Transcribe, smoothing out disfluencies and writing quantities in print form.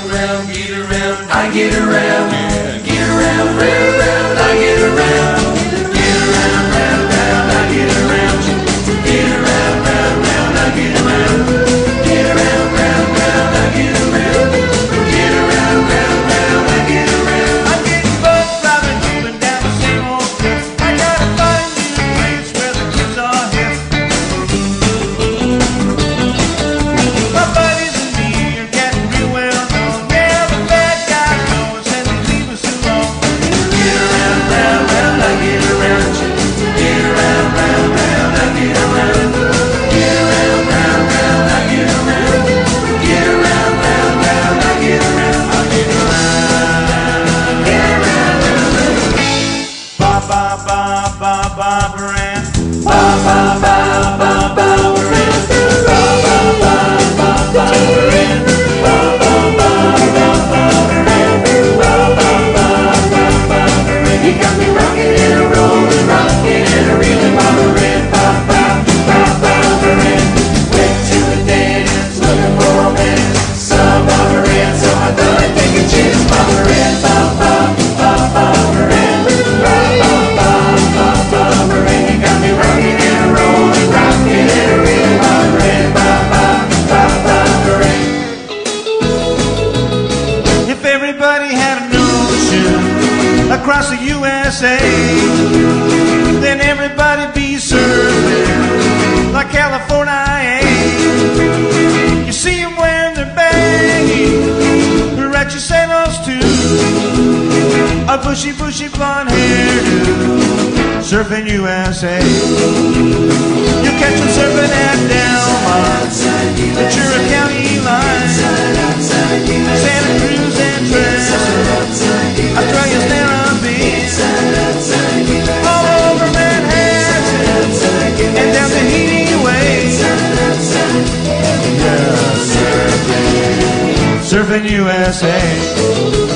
around, round, get around, I get around, get around, round, round, I get around, get around, round, round, I get around, get around, round, round, I get around, get around, round, round, I get around, get around, round, round, I get around. I'm getting bugs driving, moving down the same old strip. I gotta find new place where the kids are hip. My buddies and me are getting real well known. Yeah, the bad guy knows and they leave us alone. Get around, round, round, I get around. Get around, round, round, I get around. Get around, round, round, I get around. Get around, round, round, I get around. I get around. Get around. Ba ba ba ba ba brand. Ba ba ba ba ba brand. Ba ba ba ba ba brand. Ba ba ba ba ba brand. Ba ba ba ba ba brand. You got me rocking and a rolling, rocking and a reeling, Mama Red. Ba ba ba ba brand. Went to a dance, looking for romance. Saw Mama Red, so I thought I'd take a chance. Mama Red, ba ba ba ba brand. Ba ba ba ba ba brand. You got me rocking and a rolling, rocking and a reeling, Mama Red. Ba ba ba ba brand. If everybody had an ocean across the USA, then everybody'd be surfing like California. You see them wearing their baggy, they're at your sailors too, a bushy, bushy blonde hairdo, surfing USA. You'll catch them surfing at Delmont, Ventura County line, Santa Cruz and Trent, Australia's Narrabeen, all over Manhattan, and down Tahiti Way. Yeah, surfing USA.